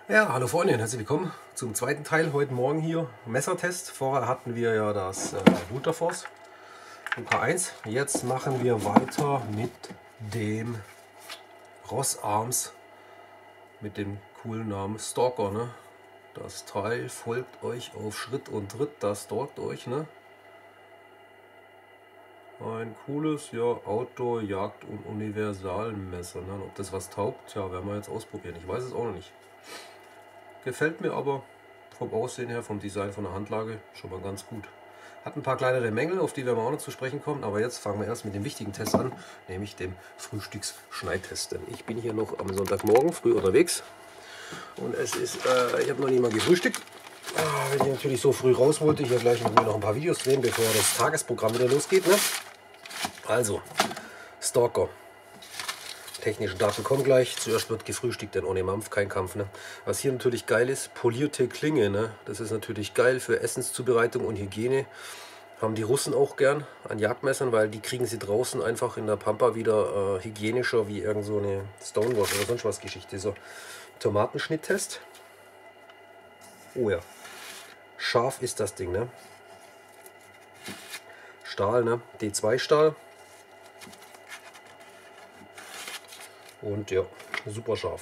Ja, hallo Freunde und herzlich willkommen zum zweiten Teil heute Morgen hier. Messertest. Vorher hatten wir ja das Runterforce UK1. Jetzt machen wir weiter mit dem Ross Arms mit dem coolen Namen Stalker. Ne? Das Teil folgt euch auf Schritt und Tritt, das stalkt euch. Ne? Ein cooles Outdoor-, Jagd- und Universalmesser. Ne? Ob das was taugt, ja, werden wir jetzt ausprobieren. Ich weiß es auch noch nicht. Gefällt mir aber vom Aussehen her, vom Design, von der Handlage schon mal ganz gut. Hat ein paar kleinere Mängel, auf die werden wir auch noch zu sprechen kommen, aber jetzt fangen wir erst mit dem wichtigen Test an, nämlich dem Frühstücksschneidtest. Denn ich bin hier noch am Sonntagmorgen früh unterwegs und es ist, ich habe noch nie mal gefrühstückt. Wenn ich natürlich so früh raus wollte, hier gleich mit mir noch ein paar Videos drehen, bevor das Tagesprogramm wieder losgeht. Ne? Also, Stalker. Technischen Daten kommen gleich. Zuerst wird gefrühstückt, denn ohne Mampf kein Kampf. Ne? Was hier natürlich geil ist, polierte Klinge. Ne? Das ist natürlich geil für Essenszubereitung und Hygiene. Haben die Russen auch gern an Jagdmessern, weil die kriegen sie draußen einfach in der Pampa wieder hygienischer wie irgend so eine Stonewash oder sonst was Geschichte. So, Tomatenschnitttest. Oh ja, scharf ist das Ding. Ne? Stahl, ne? D2 Stahl. Und ja, super scharf.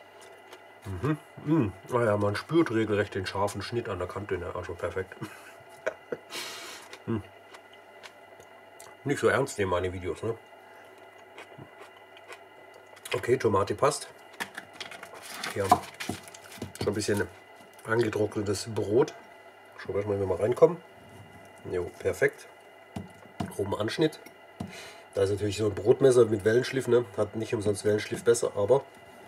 Naja, man spürt regelrecht den scharfen Schnitt an der Kante, ne? Also perfekt. Nicht so ernst nehmen meine Videos, ne? Okay, Tomate passt. Wir haben schon ein bisschen angetrocknetes Brot. Schauen wir mal, wenn wir mal reinkommen. Jo, perfekt. Groben Anschnitt. Da ist natürlich so ein Brotmesser mit Wellenschliff, ne? Hat nicht umsonst Wellenschliff besser, aber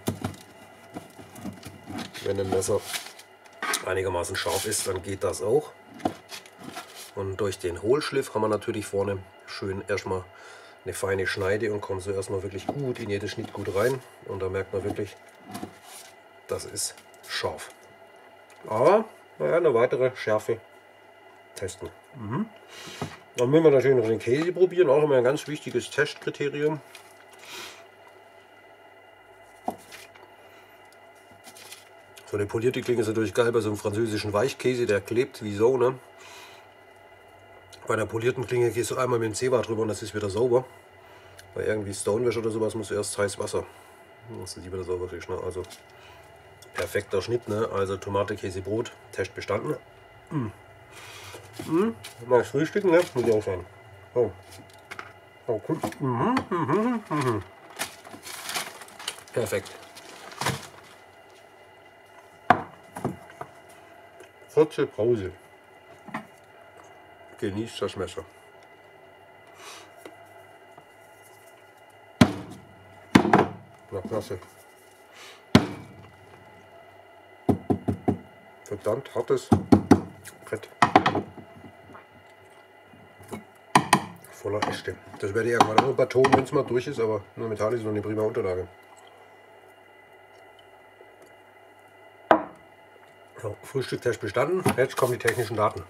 wenn ein Messer einigermaßen scharf ist, dann geht das auch. Und durch den Hohlschliff haben wir natürlich vorne schön erstmal eine feine Schneide und kommen so erstmal wirklich gut in jeden Schnitt gut rein. Und da merkt man wirklich, das ist scharf. Aber naja, eine weitere Schärfe testen. Dann müssen wir natürlich noch den Käse probieren, auch immer ein ganz wichtiges Testkriterium. So eine polierte Klinge ist natürlich geil bei so einem französischen Weichkäse, der klebt wie so, ne? Bei einer polierten Klinge gehst du einmal mit dem Zewa drüber und das ist wieder sauber. Bei irgendwie Stonewash oder sowas musst du erst heiß Wasser, dass du die wieder sauber kriegst, ne? Also perfekter Schnitt, ne? Also Tomate, Käse, Brot, Test bestanden. Mal frühstücken, ne? Muss auch sein. Oh. Oh, cool. Perfekt. Kurze Pause. Genießt das Messer. Na klasse. Verdammt hartes Brett. Voller Äste. Das werde ich irgendwann nur betonen, wenn es mal durch ist, aber nur Metall ist noch eine prima Unterlage. So, Frühstücktest bestanden. Jetzt kommen die technischen Daten.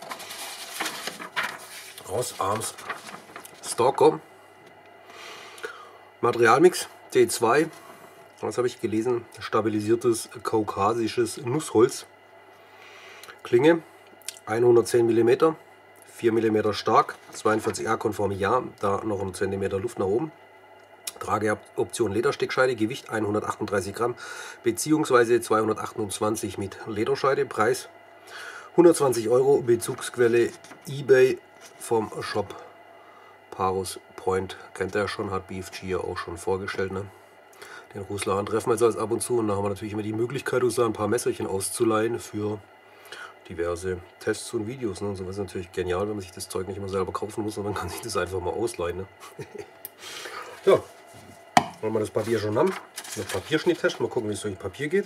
Ross Arms Stalker. Materialmix D2. Was habe ich gelesen? Stabilisiertes kaukasisches Nussholz. Klinge 110 mm, 4 mm stark, 42A konform, ja, da noch ein Zentimeter Luft nach oben. Trageoption Lederstickscheide, Gewicht 138 Gramm bzw. 228 mit Lederscheide, Preis 120 €, Bezugsquelle eBay vom Shop Parus Point. Kennt ihr ja schon, hat BFG ja auch schon vorgestellt, ne? Den Rusladen treffen wir jetzt als ab und zu und da haben wir natürlich immer die Möglichkeit, uns da ein paar Messerchen auszuleihen für diverse Tests und Videos. Ne? Und so ist natürlich genial, wenn man sich das Zeug nicht immer selber kaufen muss, sondern kann sich das einfach mal ausleihen. Ne? Ja, wenn wir das Papier schon haben, noch Papierschnitttest, mal gucken, wie es durch Papier geht.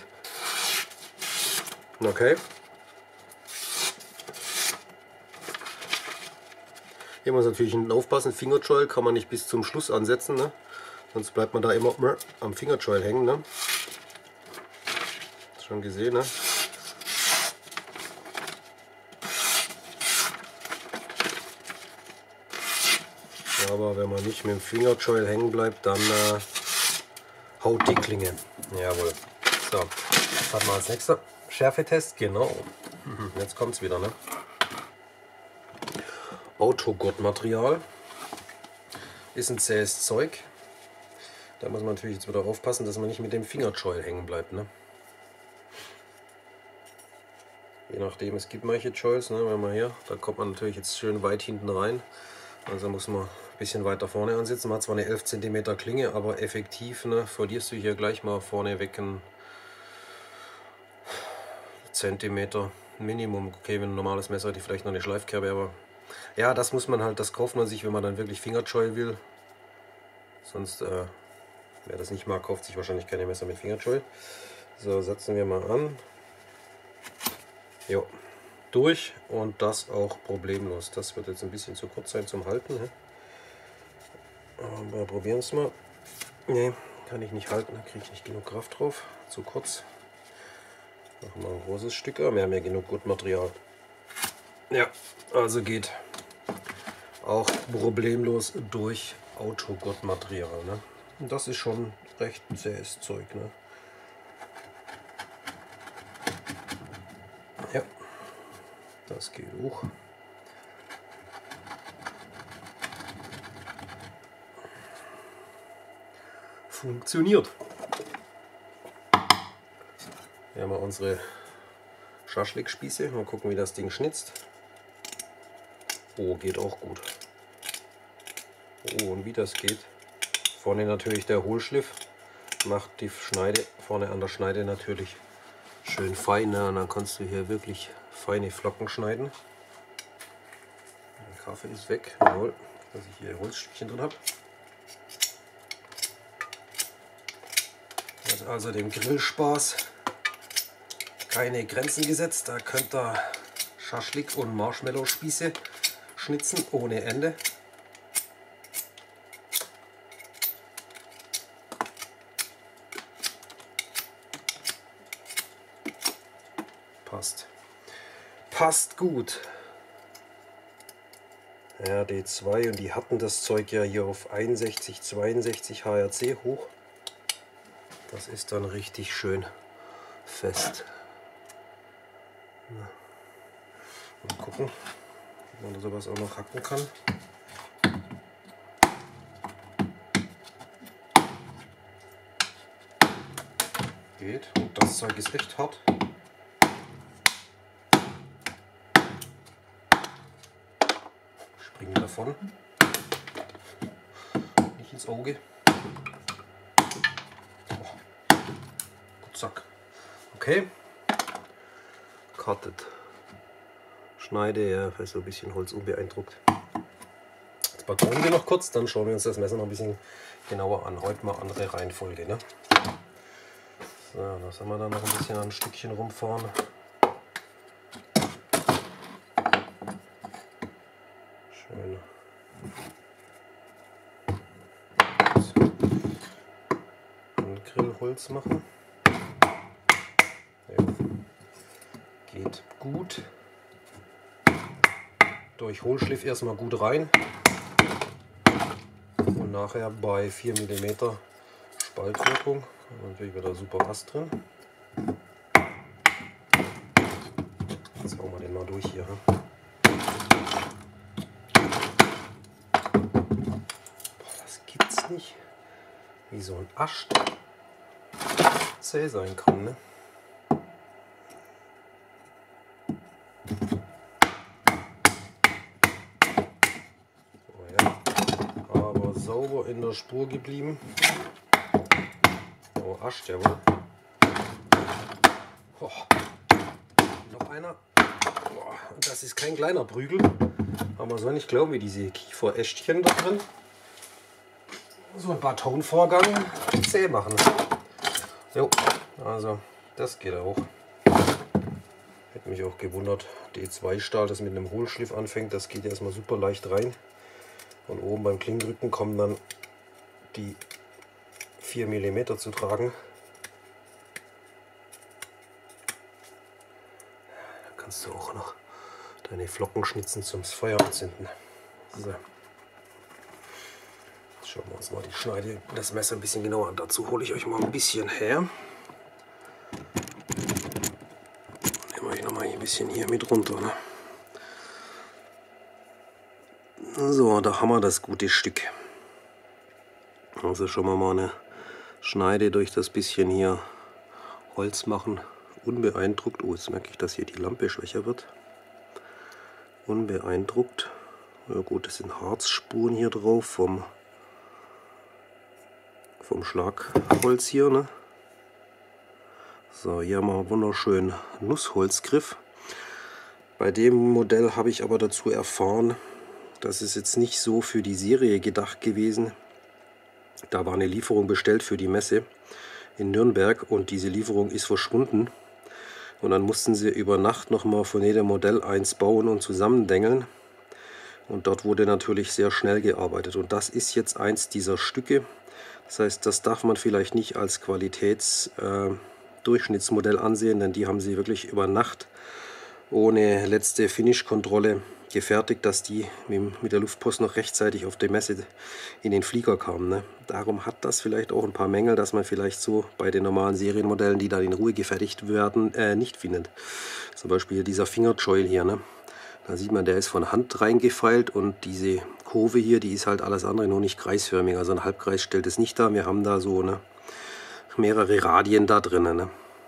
Okay. Hier muss man natürlich aufpassen, Fingerjoil kann man nicht bis zum Schluss ansetzen, ne? Sonst bleibt man da immer am Fingerjoil hängen. Ne? Schon gesehen, ne? Aber wenn man nicht mit dem Fingerjoil hängen bleibt, dann haut die Klinge. Jawohl. So, was haben wir als nächster? Schärfetest, genau. Jetzt kommt es wieder, ne? Autogurtmaterial. Ist ein zähes Zeug. Da muss man natürlich jetzt wieder aufpassen, dass man nicht mit dem Fingerchoil hängen bleibt, ne? Je nachdem, es gibt manche Choils, ne? Wenn man hier, da kommt man natürlich jetzt schön weit hinten rein. Also muss man ein bisschen weiter vorne ansetzen. Man hat zwar eine 11 cm Klinge, aber effektiv, ne, verlierst du hier gleich mal vorne weg einen Zentimeter Minimum. Okay, wenn ein normales Messer hätte, vielleicht noch eine Schleifkerbe, aber ja, das muss man halt, das kauft man sich, wenn man dann wirklich Fingerchoil will. Sonst, wer das nicht mag, kauft sich wahrscheinlich keine Messer mit Fingerchoil. So, setzen wir mal an. Jo, durch und das auch problemlos. Das wird jetzt ein bisschen zu kurz sein zum Halten. Ne? Aber probieren es mal. Ne, kann ich nicht halten, da kriege ich nicht genug Kraft drauf. Zu kurz. Machen wir ein großes Stück, aber wir haben ja genug Gurtmaterial. Ja, also geht auch problemlos durch Autogurtmaterial. Ne? Und das ist schon recht zähes Zeug. Ne? Ja, das geht hoch. Funktioniert. Hier haben wir unsere Schaschlikspieße. Mal gucken, wie das Ding schnitzt. Oh, geht auch gut. Oh, und wie das geht. Vorne natürlich der Hohlschliff. Macht die Schneide vorne an der Schneide natürlich schön fein. Ne? Und dann kannst du hier wirklich feine Flocken schneiden. Der Kaffee ist weg. Jawohl, dass ich hier Holzstückchen drin habe. Also dem Grillspaß keine Grenzen gesetzt. Da könnt ihr Schaschlik und Marshmallow-Spieße schnitzen ohne Ende. Passt gut. RD2 und die hatten das Zeug ja hier auf 61, 62 HRC hoch. Das ist dann richtig schön fest. Mal gucken, ob man sowas auch noch hacken kann. Geht. Und das Zeug ist echt hart. Springen davon. Nicht ins Auge. Zack. Okay. Cuttet. Schneide, ja, weil so ein bisschen Holz unbeeindruckt. Jetzt batonen wir noch kurz, dann schauen wir uns das Messer noch ein bisschen genauer an. Heute mal andere Reihenfolge. Ne? So, da haben wir dann noch ein bisschen ein Stückchen rumfahren. Schön. Ein Grillholz machen. Ja. Geht gut. Durch Hohlschliff erstmal gut rein und nachher bei 4 mm Spaltwirkung natürlich wieder super Ast drin. Jetzt hauen wir den mal durch hier. Boah, das gibt's nicht, wie so ein Ast zäh sein kann. Ne? Sauber in der Spur geblieben. Oh, Ast, jawohl. Oh, noch einer. Oh, das ist kein kleiner Prügel. Aber man soll nicht glauben, wie diese Kieferästchen da drin so ein Batonvorgang zäh machen. Jo, also das geht auch. Hätte mich auch gewundert. D2-Stahl, das mit einem Hohlschliff anfängt, das geht erstmal super leicht rein. Und oben beim Klingendrücken kommen dann die 4 mm zu tragen. Da kannst du auch noch deine Flocken schnitzen zum Feuer anzünden. So. Jetzt schauen wir uns mal die Schneide, das Messer ein bisschen genauer an. Dazu hole ich euch mal ein bisschen her. bisschen hier mit runter. Ne? So, da haben wir das gute Stück. Also schon mal eine Schneide durch das bisschen hier Holz machen. Unbeeindruckt. Oh, jetzt merke ich, dass hier die Lampe schwächer wird. Unbeeindruckt. Ja gut, das sind Harzspuren hier drauf vom Schlagholz hier. Ne? So, hier haben wir einen wunderschönen Nussholzgriff. Bei dem Modell habe ich aber dazu erfahren, das ist jetzt nicht so für die Serie gedacht gewesen. Da war eine Lieferung bestellt für die Messe in Nürnberg und diese Lieferung ist verschwunden. Und dann mussten sie über Nacht nochmal von jedem Modell eins bauen und zusammendengeln. Und dort wurde natürlich sehr schnell gearbeitet. Und das ist jetzt eins dieser Stücke. Das heißt, das darf man vielleicht nicht als Qualitätsdurchschnittsmodell ansehen, denn die haben sie wirklich über Nacht ohne letzte Finish-Kontrolle gefertigt, dass die mit der Luftpost noch rechtzeitig auf die Messe in den Flieger kamen. Ne? Darum hat das vielleicht auch ein paar Mängel, dass man vielleicht so bei den normalen Serienmodellen, die dann in Ruhe gefertigt werden, nicht findet. Zum Beispiel hier dieser Fingerchoil hier. Ne? Da sieht man, der ist von Hand reingefeilt und diese Kurve hier, die ist halt alles andere, nur nicht kreisförmig. Also ein Halbkreis stellt es nicht dar. Wir haben da so mehrere Radien da drin. Ne?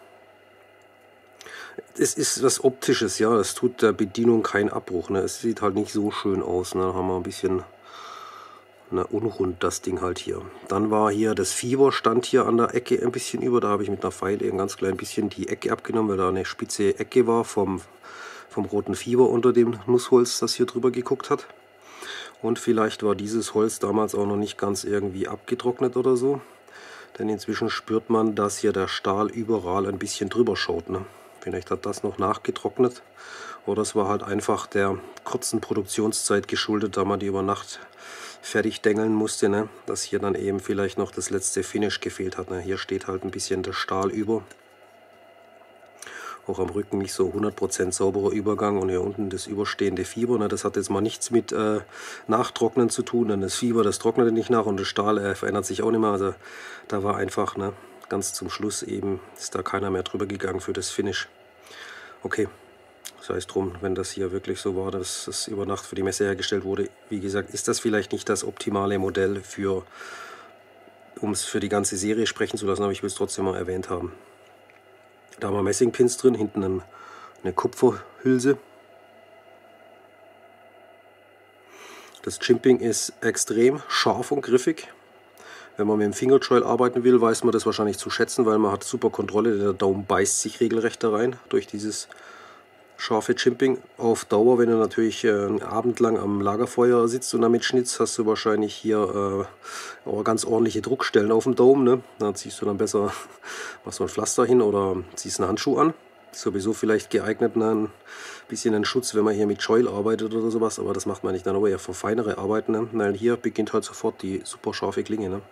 Es ist was Optisches, ja, es tut der Bedienung keinen Abbruch. Ne? Es sieht halt nicht so schön aus. Ne? Da haben wir ein bisschen unrund das Ding halt hier. Dann war hier das Fieber, stand hier an der Ecke ein bisschen über. Da habe ich mit einer Feile ein ganz klein bisschen die Ecke abgenommen, weil da eine spitze Ecke war vom roten Fieber unter dem Nussholz, das hier drüber geguckt hat. Und vielleicht war dieses Holz damals auch noch nicht ganz irgendwie abgetrocknet oder so. Denn inzwischen spürt man, dass hier der Stahl überall ein bisschen drüber schaut. Ne? Vielleicht hat das noch nachgetrocknet. Oder es war halt einfach der kurzen Produktionszeit geschuldet, da man die über Nacht fertig dengeln musste. Ne? Dass hier dann eben vielleicht noch das letzte Finish gefehlt hat. Ne? Hier steht halt ein bisschen der Stahl über. Auch am Rücken nicht so 100% sauberer Übergang und hier unten das überstehende Fieber. Ne, das hat jetzt mal nichts mit Nachtrocknen zu tun, denn das Fieber, das trocknete nicht nach und der Stahl verändert sich auch nicht mehr. Also da war einfach ganz zum Schluss eben, ist da keiner mehr drüber gegangen für das Finish. Okay, sei es drum, wenn das hier wirklich so war, dass es über Nacht für die Messe hergestellt wurde. Wie gesagt, ist das vielleicht nicht das optimale Modell um es für die ganze Serie sprechen zu lassen, aber ich will es trotzdem mal erwähnt haben. Da haben wir Messingpins drin, hinten eine Kupferhülse. Das Chimping ist extrem scharf und griffig. Wenn man mit dem Fingerchoil arbeiten will, weiß man das wahrscheinlich zu schätzen, weil man hat super Kontrolle. Der Daumen beißt sich regelrecht da rein durch dieses scharfe Chimping. Auf Dauer, wenn du natürlich einen Abend lang am Lagerfeuer sitzt und damit schnitzt, hast du wahrscheinlich hier auch ganz ordentliche Druckstellen auf dem Daumen. Ne? Da ziehst du dann besser machst du ein Pflaster hin oder ziehst einen Handschuh an. Sowieso vielleicht geeignet, ein bisschen einen Schutz, wenn man hier mit Choil arbeitet oder sowas, aber das macht man nicht, dann aber eher für feinere Arbeiten, ne? Weil hier beginnt halt sofort die super scharfe Klinge. Ne?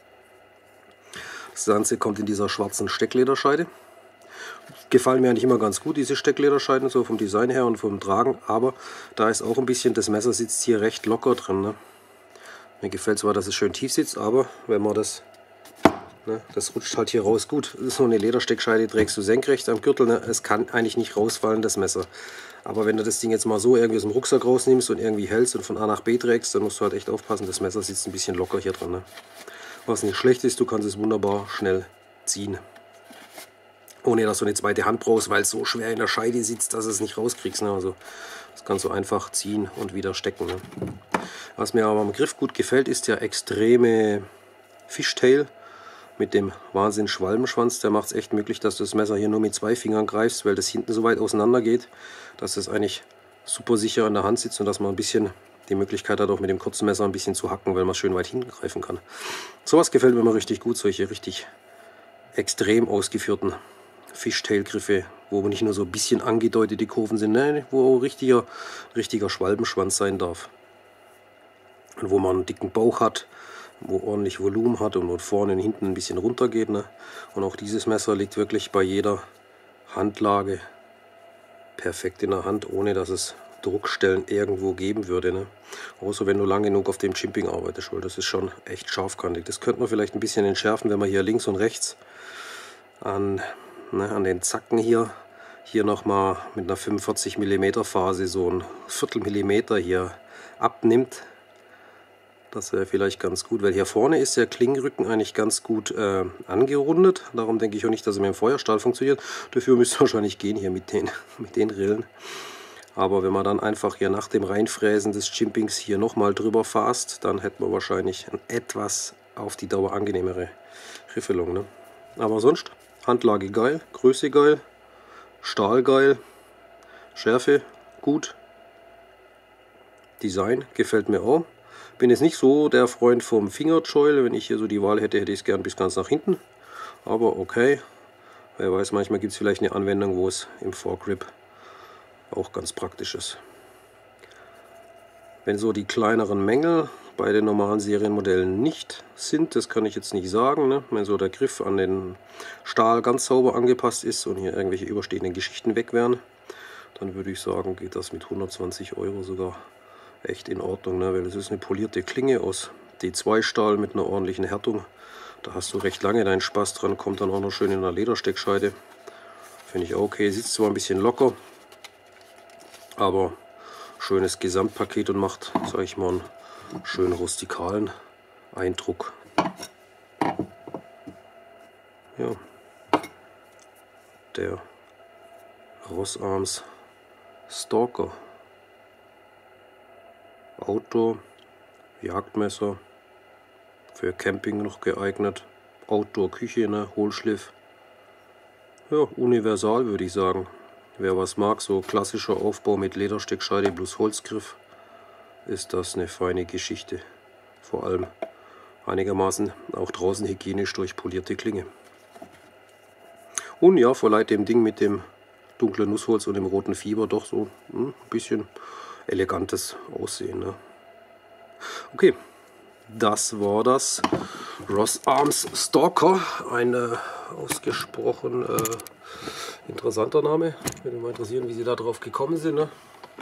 Das Ganze kommt in dieser schwarzen Stecklederscheide. Gefallen mir eigentlich immer ganz gut, diese Stecklederscheiden, so vom Design her und vom Tragen, aber da ist auch ein bisschen, das Messer sitzt hier recht locker drin. Ne? Mir gefällt zwar, dass es schön tief sitzt, aber wenn man das rutscht halt hier raus. Gut, das ist nur eine Ledersteckscheide, trägst du senkrecht am Gürtel. Ne? Es kann eigentlich nicht rausfallen, das Messer. Aber wenn du das Ding jetzt mal so irgendwie aus dem Rucksack rausnimmst und irgendwie hältst und von A nach B trägst, dann musst du halt echt aufpassen, das Messer sitzt ein bisschen locker hier drin. Ne? Was nicht schlecht ist, du kannst es wunderbar schnell ziehen. Ohne dass du eine zweite Hand brauchst, weil es so schwer in der Scheide sitzt, dass du es nicht rauskriegst. Ne? Also das kannst du einfach ziehen und wieder stecken. Ne? Was mir aber am Griff gut gefällt, ist der extreme Fishtail mit dem Wahnsinn Schwalbenschwanz. Der macht es echt möglich, dass du das Messer hier nur mit 2 Fingern greifst, weil das hinten so weit auseinander geht, dass es eigentlich super sicher in der Hand sitzt und dass man ein bisschen die Möglichkeit hat, auch mit dem kurzen Messer ein bisschen zu hacken, weil man schön weit hinten greifen kann. Sowas gefällt mir immer richtig gut, solche richtig extrem ausgeführten Fishtail-Griffe, wo nicht nur so ein bisschen angedeutete Kurven sind, nein, wo auch richtiger Schwalbenschwanz sein darf. Und wo man einen dicken Bauch hat, wo ordentlich Volumen hat und vorne und hinten ein bisschen runter geht. Ne? Und auch dieses Messer liegt wirklich bei jeder Handlage perfekt in der Hand, ohne dass es Druckstellen irgendwo geben würde. Ne? Außer wenn du lang genug auf dem Chimping arbeitest, weil das ist schon echt scharfkantig. Das könnte man vielleicht ein bisschen entschärfen, wenn man hier links und rechts an den Zacken hier hier nochmal mit einer 45 mm Phase so ein Viertel-Millimeter hier abnimmt. Das wäre vielleicht ganz gut, weil hier vorne ist der Klingenrücken eigentlich ganz gut angerundet. Darum denke ich auch nicht, dass er mit dem Feuerstahl funktioniert. Dafür müsste es wahrscheinlich gehen hier mit den Rillen. Aber wenn man dann einfach hier nach dem Reinfräsen des Chimpings hier nochmal drüber fasst, dann hätte man wahrscheinlich eine etwas auf die Dauer angenehmere Riffelung. Ne? Aber sonst, Handlage geil, Größe geil, Stahl geil, Schärfe gut, Design gefällt mir auch. Bin jetzt nicht so der Freund vom Fingerchoil. Wenn ich hier so die Wahl hätte, hätte ich es gern bis ganz nach hinten. Aber okay, wer weiß, manchmal gibt es vielleicht eine Anwendung, wo es im Foregrip auch ganz praktisch ist. Wenn so die kleineren Mängel bei den normalen Serienmodellen nicht sind, das kann ich jetzt nicht sagen. Ne? Wenn so der Griff an den Stahl ganz sauber angepasst ist und hier irgendwelche überstehenden Geschichten weg wären, dann würde ich sagen, geht das mit 120 € sogar echt in Ordnung. Ne? Weil es ist eine polierte Klinge aus D2-Stahl mit einer ordentlichen Härtung. Da hast du recht lange deinen Spaß dran, kommt dann auch noch schön in einer Ledersteckscheide. Finde ich auch okay, sitzt zwar ein bisschen locker, aber schönes Gesamtpaket und macht, sage ich mal, einen schönen rustikalen Eindruck. Ja, der Rossarms Stalker. Outdoor, Jagdmesser, für Camping noch geeignet. Outdoor-Küche, ne, Hohlschliff. Ja, universal würde ich sagen. Wer was mag, so klassischer Aufbau mit Ledersteckscheide plus Holzgriff, ist das eine feine Geschichte. Vor allem einigermaßen auch draußen hygienisch durchpolierte Klinge. Und ja, verleiht dem Ding mit dem dunklen Nussholz und dem roten Fieber doch so ein bisschen elegantes Aussehen. Ne? Okay, das war das Rossarms Stalker. Ein ausgesprochen interessanter Name. Würde mich mal interessieren, wie Sie da drauf gekommen sind. Ne?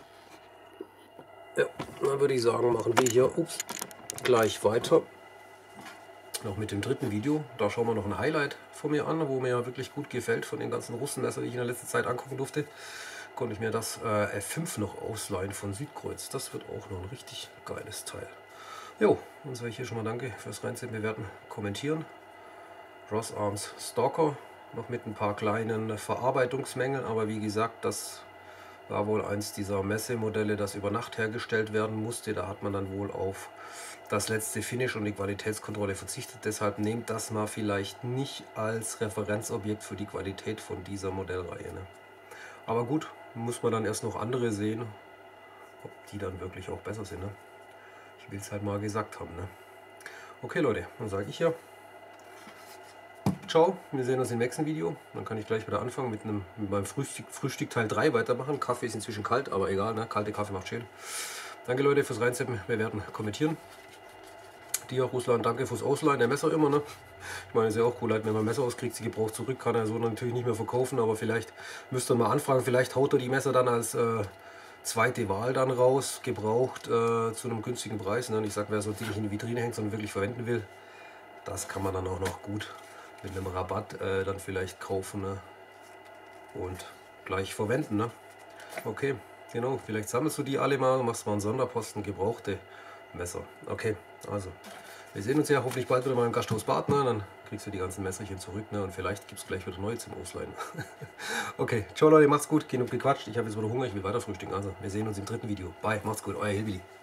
Ja, dann würde ich sagen, machen wir hier gleich weiter. Noch mit dem dritten Video. Da schauen wir noch ein Highlight von mir an, wo mir ja wirklich gut gefällt von den ganzen Russenmesser, die ich in der letzten Zeit angucken durfte. Konnte ich mir das F5 noch ausleihen von Südkreuz. Das wird auch noch ein richtig geiles Teil. Jo, dann sage ich hier schon mal danke fürs Reinsehen, bewerten, kommentieren. Rossarms Stalker, noch mit ein paar kleinen Verarbeitungsmängeln, aber wie gesagt, das war wohl eins dieser Messemodelle, das über Nacht hergestellt werden musste. Da hat man dann wohl auf das letzte Finish und die Qualitätskontrolle verzichtet. Deshalb nehmt das mal vielleicht nicht als Referenzobjekt für die Qualität von dieser Modellreihe. Ne? Aber gut, muss man dann erst noch andere sehen, ob die dann wirklich auch besser sind. Ne? Ich will es halt mal gesagt haben. Ne? Okay Leute, dann sage ich ja ciao, wir sehen uns im nächsten Video. Dann kann ich gleich wieder anfangen mit meinem Frühstück Teil 3 weitermachen. Kaffee ist inzwischen kalt, aber egal, ne? Kalte Kaffee macht schön. Danke Leute fürs Reinseppen, bewerten, kommentieren. Dir, Russland, danke fürs Ausleihen der Messer immer. Ne? Ich meine, es ist ja auch cool, wenn man Messer auskriegt, sie gebraucht zurück, kann er so natürlich nicht mehr verkaufen, aber vielleicht müsst ihr mal anfragen, vielleicht haut er die Messer dann als zweite Wahl dann raus, gebraucht zu einem günstigen Preis. Ne? Und ich sage, wer so nicht in die Vitrine hängt, sondern wirklich verwenden will, das kann man dann auch noch gut mit einem Rabatt dann vielleicht kaufen, ne? Und gleich verwenden. Ne? Okay, genau, vielleicht sammelst du die alle mal, machst mal einen Sonderposten, gebrauchte Messer. Okay, also, wir sehen uns ja hoffentlich bald wieder mal im Gasthaus Bad, ne? Dann kriegst du die ganzen Messerchen zurück, ne? Und vielleicht gibt es gleich wieder neue zum Ausleihen. Okay, ciao Leute, macht's gut, genug gequatscht, ich habe jetzt wieder Hunger, ich will weiter frühstücken. Also, wir sehen uns im dritten Video. Bye, macht's gut, euer Hillbilly.